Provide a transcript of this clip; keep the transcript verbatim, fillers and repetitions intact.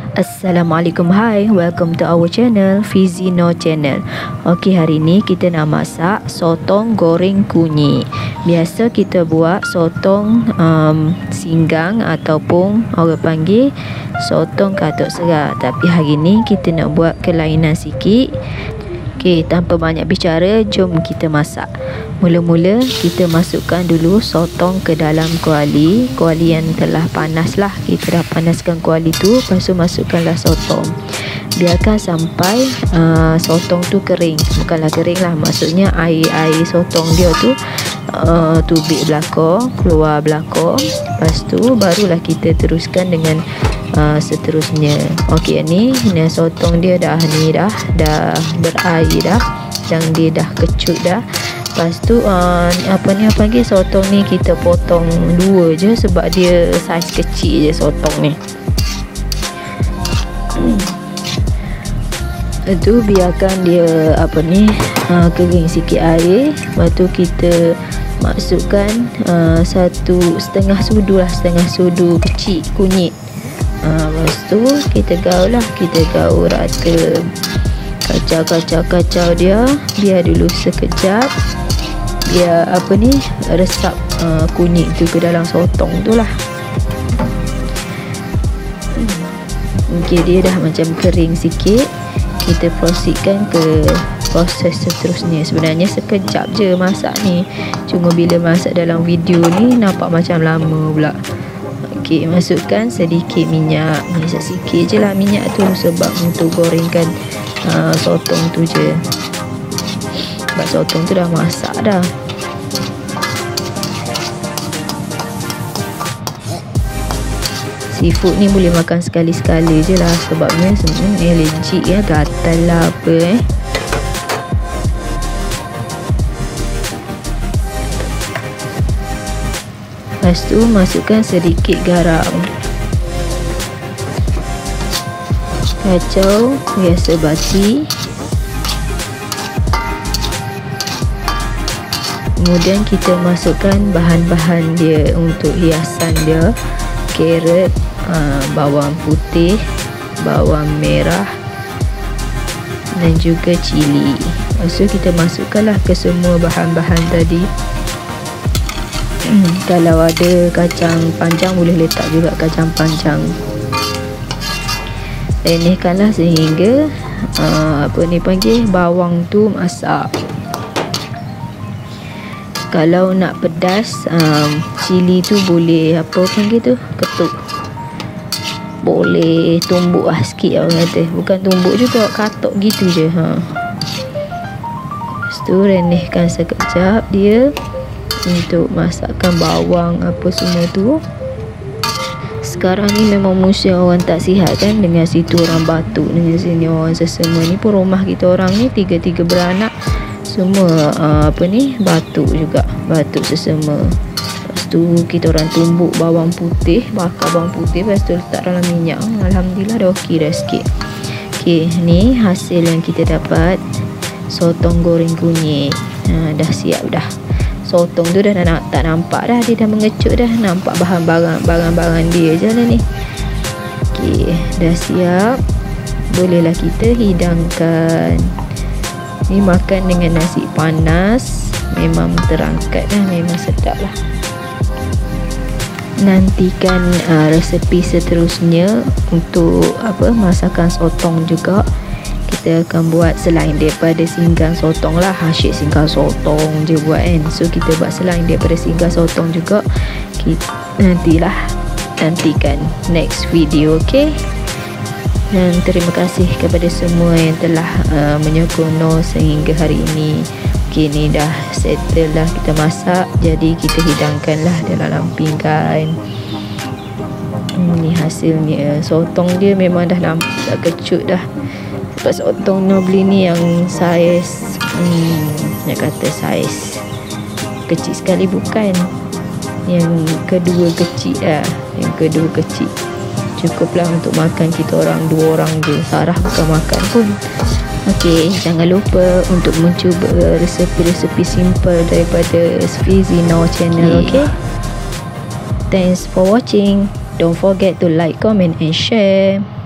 Assalamualaikum, hai, welcome to our channel Fizino channel. Okey, hari ni kita nak masak sotong goreng kunyit. Biasa kita buat sotong um, singgang ataupun orang panggil sotong katuk serah, tapi hari ni kita nak buat kelainan sikit. Okey, tanpa banyak bicara, jom kita masak. Mula-mula kita masukkan dulu sotong ke dalam kuali. Kuali yang telah panas lah. Kita dah panaskan kuali tu. Lepas tu masukkanlah sotong. Biarkan sampai uh, sotong tu kering. Bukanlah kering lah, maksudnya air-air sotong dia tu uh, tubik belakang, keluar belakang. Lepas tu barulah kita teruskan dengan Uh, seterusnya. Okey, ni ni sotong dia dah ni dah dah berair dah, yang dia dah kecut dah. Lepas tu uh, apa ni apa lagi, sotong ni kita potong dua je sebab dia saiz kecil je sotong ni. Itu biarkan dia apa ni uh, kering sikit air. Lepas tu kita masukkan uh, satu setengah sudu lah, setengah sudu kecil kunyit. Ha, lepas tu kita gaul lah, kita gaul rata, kacau-kacau-kacau dia, biar dulu sekejap, biar apa ni resap uh, kunyit tu ke dalam sotong tu lah. Okey, dia dah macam kering sikit, kita proceedkan ke proses seterusnya. Sebenarnya sekejap je masak ni, cuma bila masak dalam video ni nampak macam lama pula. Okey, masukkan sedikit minyak. Masak sikit je lah minyak tu, sebab untuk gorengkan uh, sotong tu je. Sebab sotong tu dah masak dah. Seafood ni boleh makan sekali-sekali je lah, sebabnya sebenarnya allergic ya, gatal lah apa eh. Lepas tu masukkan sedikit garam. Kacau biasa basi. Kemudian kita masukkan bahan-bahan dia untuk hiasan dia. Carrot, uh, bawang putih, bawang merah dan juga cili. Lepas tu kita masukkanlah ke semua bahan-bahan tadi. Hmm, kalau ada kacang panjang boleh letak juga kacang panjang. Renehkanlah sehingga uh, apa ni panggil bawang tu masak. Kalau nak pedas, um, cili tu boleh apa panggil tu, ketuk. Boleh tumbuk lah sikit orang kata. Bukan tumbuk juga, katuk gitu je ha. Lepas tu renehkan sekejap dia untuk masakkan bawang apa semua tu. Sekarang ni memang musim orang tak sihat kan, dengan situ orang batuk, dengan sini orang sesama ni pun rumah kita orang ni tiga-tiga beranak semua uh, apa ni batuk juga, batuk sesama. Lepas tu kita orang tumbuk bawang putih, bakar bawang putih, lepas tu letak dalam minyak. Alhamdulillah dah okey dah sikit. Okey, ni hasil yang kita dapat, sotong goreng kunyit. Ha, dah siap dah. Sotong tu dah nak, tak nampak dah, dia dah mengecut dah, nampak bahan-bahan barang-barang dia je lah ni. Okey, dah siap. Bolehlah kita hidangkan. Ni makan dengan nasi panas memang terangkat dah, memang sedap lah. Nantikan uh, resepi seterusnya untuk apa masakan sotong juga. Kita akan buat selain daripada singgang sotong lah, asyik singgang sotong je buat kan. So kita buat selain daripada singgang sotong juga. Kita nantilah, nantikan next video, okay. Dan terima kasih kepada semua yang telah uh, menyokong sehingga hari ini. Okay, ni dah settle dah, kita masak, jadi kita hidangkan lah dalam pinggan. Ni hasilnya, sotong dia memang dah nampak dah kecut dah. Sebab sotong Nobli ni yang saiz hmm, nak kata saiz kecil sekali bukan, yang kedua kecil lah, yang kedua kecil cukuplah untuk makan kita orang dua orang je. Sarah bukan makan pun. Okey, jangan lupa untuk mencuba resepi-resepi simple daripada Fizino channel. Okay, thanks for watching. Don't forget to like, comment and share.